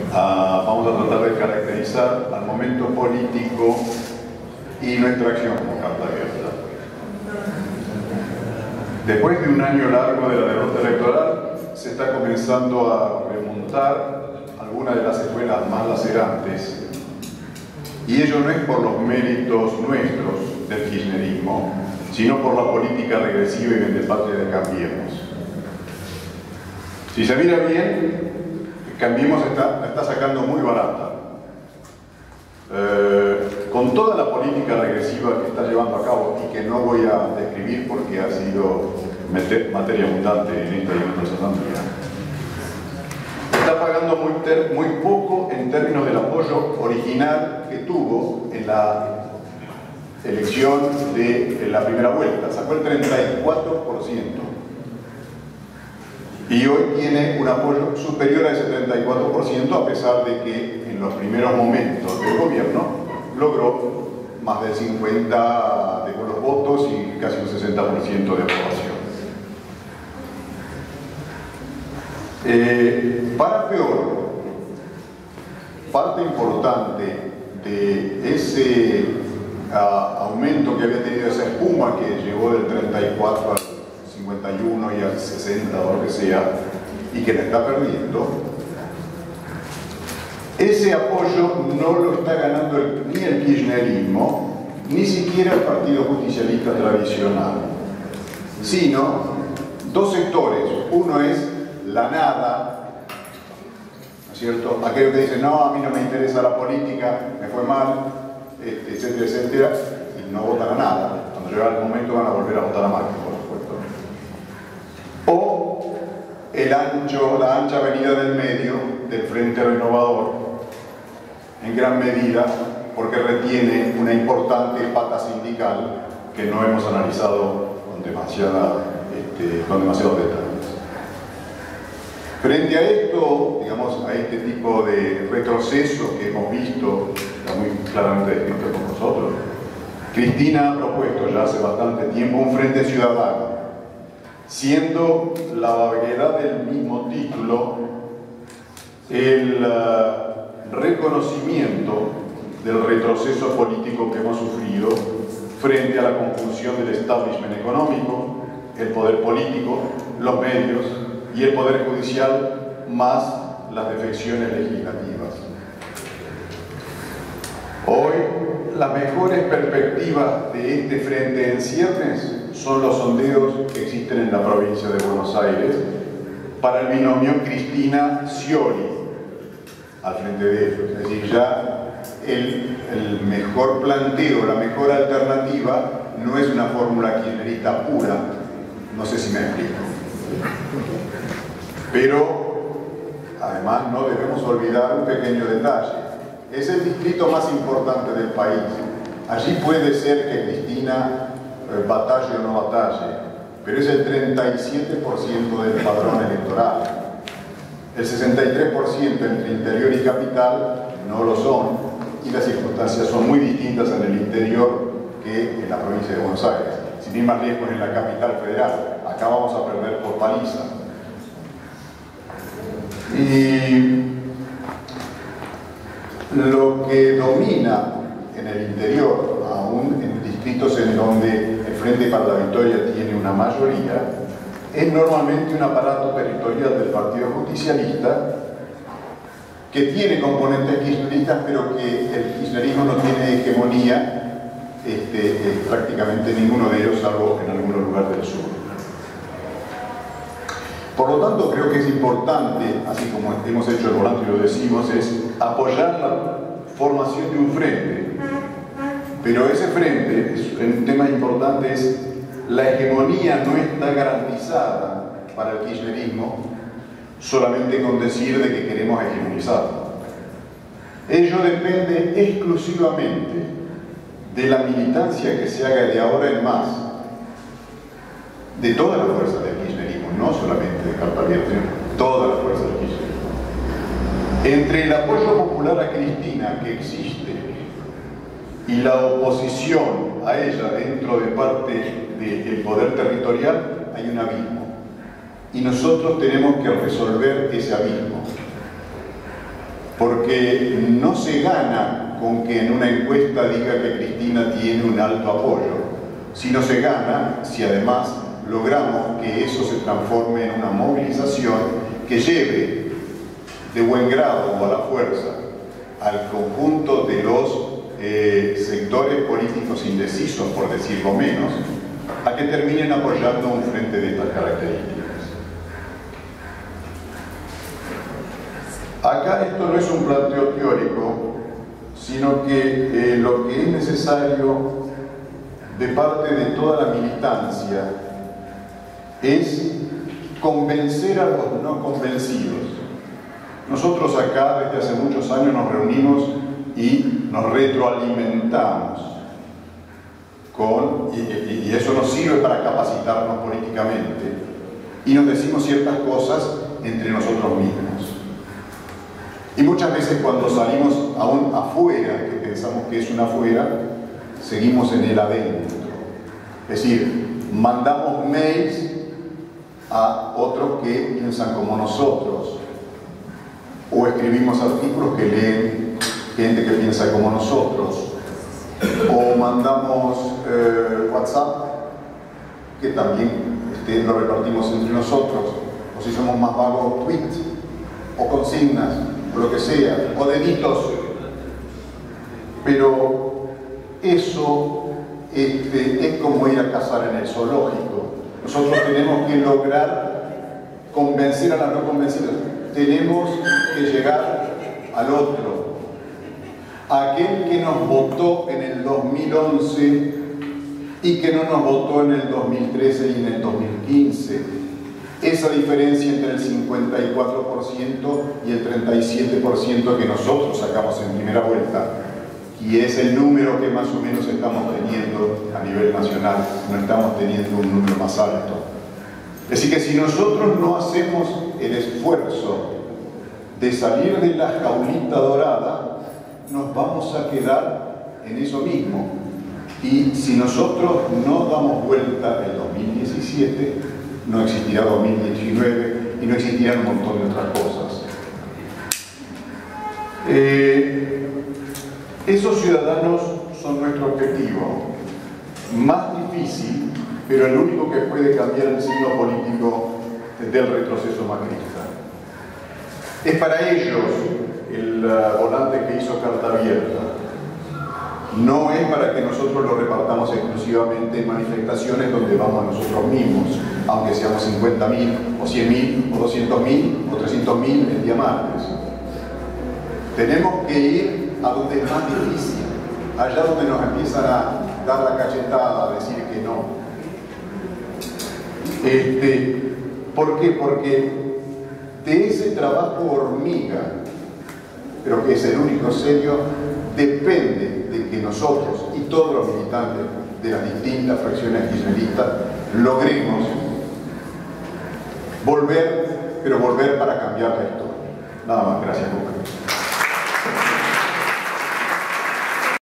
Vamos a tratar de caracterizar al momento político y nuestra acción como carta abierta. Después de un año largo de la derrota electoral, se está comenzando a remontar algunas de las secuelas más lacerantes, y ello no es por los méritos nuestros del kirchnerismo, sino por la política regresiva y vendepatria de Cambiemos. Si se mira bien, Cambiemos la está sacando muy barata. Con toda la política regresiva que está llevando a cabo y que no voy a describir porque ha sido materia abundante en esta y en otras asambleas, está pagando muy poco en términos del apoyo original que tuvo en la elección de la primera vuelta. Sacó el 34%. Y hoy tiene un apoyo superior a ese 34%, a pesar de que en los primeros momentos del gobierno logró más del 50% de los votos y casi un 60% de aprobación. Para peor, parte importante de ese aumento que había tenido, esa espuma que llegó del 34 al 51 y al 60 o lo que sea, y que la está perdiendo, ese apoyo no lo está ganando ni el kirchnerismo, ni siquiera el Partido Justicialista tradicional, sino dos sectores. Uno es la nada, ¿no es cierto? Aquellos que dicen, no, a mí no me interesa la política, me fue mal, etcétera, etcétera, y no votan a nada. Cuando llega el momento van a volver a votar a Macri, por supuesto. O la ancha avenida del medio del Frente Renovador, en gran medida porque retiene una importante pata sindical que no hemos analizado con demasiados detalles. Frente a esto, digamos, a este tipo de retroceso que hemos visto, está muy claramente descrito por nosotros, Cristina ha propuesto ya hace bastante tiempo un frente ciudadano, siendo la vaguedad del mismo título el reconocimiento del retroceso político que hemos sufrido frente a la conjunción del establishment económico, el poder político, los medios y el poder judicial, más las defecciones legislativas. Hoy, las mejores perspectivas de este frente en ciernes son los sondeos que existen en la provincia de Buenos Aires para el binomio Cristina-Scioli al frente de ellos. Es decir, ya el mejor planteo, la mejor alternativa no es una fórmula kirchnerista pura, no sé si me explico. Pero además no debemos olvidar un pequeño detalle: es el distrito más importante del país. Allí puede ser que Cristina batalle o no batalle, pero es el 37% del padrón electoral. El 63% entre interior y capital no lo son, y las circunstancias son muy distintas en el interior que en la provincia de Buenos Aires. Sin ir más lejos, en la capital federal, acá vamos a perder por paliza. Y lo que domina en el interior, aún en distritos en donde el Frente para la Victoria tiene una mayoría, es normalmente un aparato territorial del Partido Justicialista que tiene componentes kirchneristas, pero que el kirchnerismo no tiene hegemonía prácticamente ninguno de ellos, salvo en algunos lugares del sur. Por lo tanto, creo que es importante, así como hemos hecho el volante y lo decimos, es apoyar la formación de un frente. Pero ese frente, un tema importante, es la hegemonía no está garantizada para el kirchnerismo solamente con decir de que queremos hegemonizarlo. Ello depende exclusivamente de la militancia que se haga de ahora en más, de todas las fuerzas del kirchnerismo, no solamente de carta abierta, sino todas las fuerzas del kirchnerismo. Entre el apoyo popular a Cristina que existe y la oposición a ella dentro de parte del poder territorial, hay un abismo. Y nosotros tenemos que resolver ese abismo. porque no se gana con que en una encuesta diga que Cristina tiene un alto apoyo, sino se gana si además logramos que eso se transforme en una movilización que lleve de buen grado o a la fuerza al conjunto de los sectores políticos indecisos, por decirlo menos, a que terminen apoyando un frente de estas características. Acá esto no es un planteo teórico, sino que lo que es necesario de parte de toda la militancia es convencer a los no convencidos. Nosotros acá desde hace muchos años nos reunimos y nos retroalimentamos y eso nos sirve para capacitarnos políticamente y nos decimos ciertas cosas entre nosotros mismos. Y muchas veces cuando salimos aún afuera, que pensamos que es un afuera, seguimos en el adentro. Es decir, mandamos mails a otros que piensan como nosotros, o escribimos artículos que leen gente que piensa como nosotros, o mandamos WhatsApp que también lo repartimos entre nosotros, o si somos más vagos, tweets o consignas o lo que sea, o deditos. Pero eso es como ir a cazar en el zoológico. Nosotros tenemos que lograr convencer a los no convencidos. Tenemos que llegar al otro, a aquel que nos votó en el 2011 y que no nos votó en el 2013 y en el 2015. Esa diferencia entre el 54% y el 37% que nosotros sacamos en primera vuelta, y es el número que más o menos estamos teniendo a nivel nacional, no estamos teniendo un número más alto. Es decir, que si nosotros no hacemos el esfuerzo de salir de la jaulita dorada, nos vamos a quedar en eso mismo. Y si nosotros no damos vuelta el 2017, no existirá 2019 y no existirán un montón de otras cosas. Esos ciudadanos son nuestro objetivo. Más difícil, pero el único que puede cambiar el signo político del retroceso macrista. Es para ellos el volante que hizo Carta Abierta. No es para que nosotros lo repartamos exclusivamente en manifestaciones donde vamos nosotros mismos, aunque seamos 50.000 o 100.000 o 200.000 o 300.000 el día martes. Tenemos que ir a donde es más difícil, allá donde nos empiezan a dar la cachetada, a decir que no. ¿Por qué? Porque de ese trabajo hormiga, pero que es el único serio, depende de que nosotros y todos los militantes de las distintas fracciones kirchneristas logremos volver, pero volver para cambiar la historia. Nada más, gracias, Lucas.